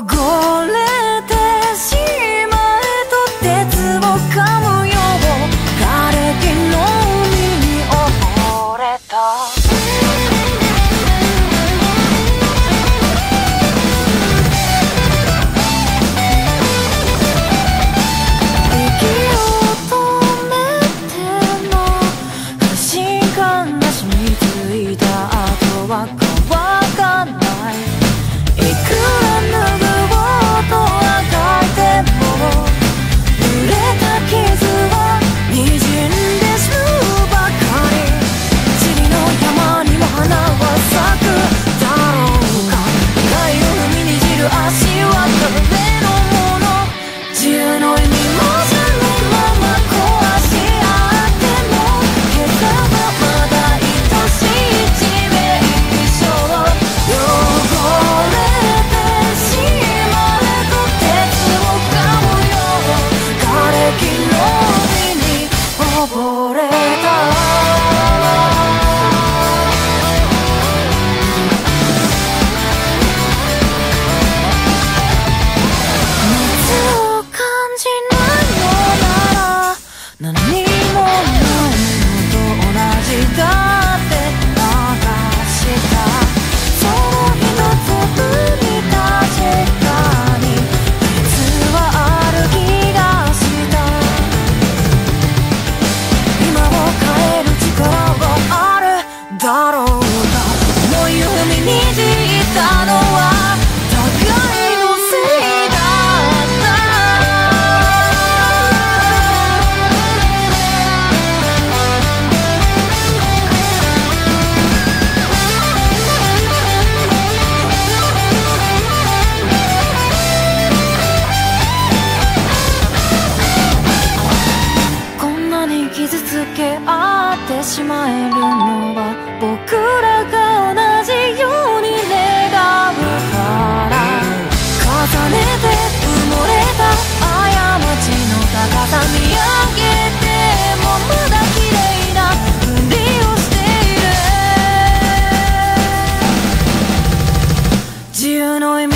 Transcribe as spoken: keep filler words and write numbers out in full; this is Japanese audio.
汚れてしまえと鉄を噛むよう瓦礫の海に溺れた。息を止めても不信感が染みついた後は乾かない。いくら脱ぐとあがいても濡れた傷は滲んでしまうばかり。塵の山にも花は咲くだろうか。願いを踏みにじる足は誰のもの。自由の意味もそのまま壊し合っても今朝はまだ愛しい致命傷。汚れてしまえと鉄を噛むよう瓦礫の海に溺れた。熱を感じないのなら何もないのと同じだって流した。その一つに確かに実はある気がした。今を変える力はあるだろうか。思いを踏みにじったのは互いのせいだった。こんなに傷つけ合ってしまえるのは僕らが同じように願うから。重ねて埋もれた過ちの高さ見上げてもまだ綺麗なふりをしている。自由の意味